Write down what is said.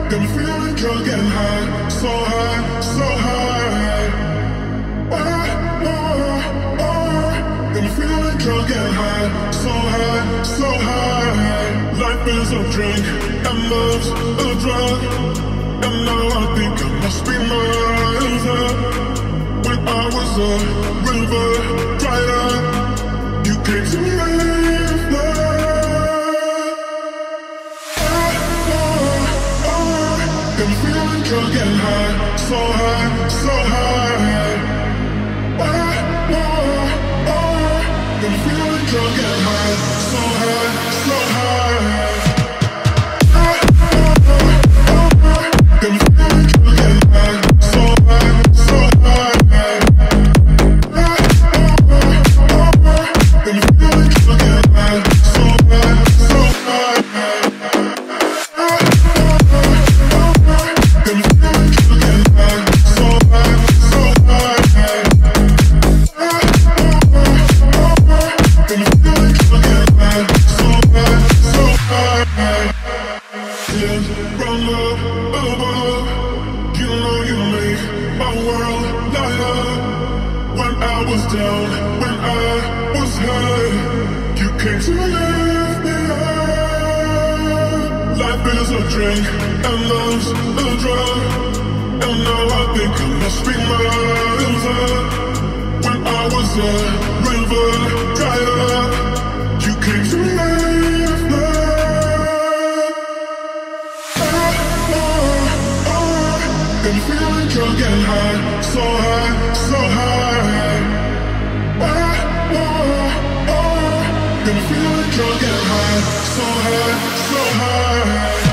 got me feeling drunk and high, so high, so high. Got me feeling drunk and high, so high, so high. Life is a drink and love's a drug, and now I think I must be miles up. When I was a river dried up, you came to me with love. Got me feeling drunk and high, so high, so high. Got me feeling drunk and high, so high, so high. Got me feeling drunk and high, so high, so high. Got me feeling drunk and high, so high, so high. Got me feeling drunk and high, so high, so high. Got me feeling drunk and high, so high, so high. Yeah, from up above, you know you make my world light up. When I was down, when I was high, you came to lift me up. Life is a drink and love's a drug, and now I think I must be miles up. When I was a river dried up, you came to lift me up. Got me feeling drunk and high, so high, so high. Got me feeling drunk and high, so high, so high.